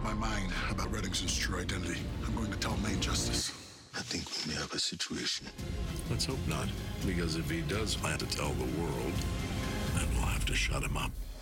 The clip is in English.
my mind about Reddingson's true identity. I'm going to tell Maine Justice. I think we may have a situation. Let's hope not, because if he does plan to tell the world, then we'll have to shut him up.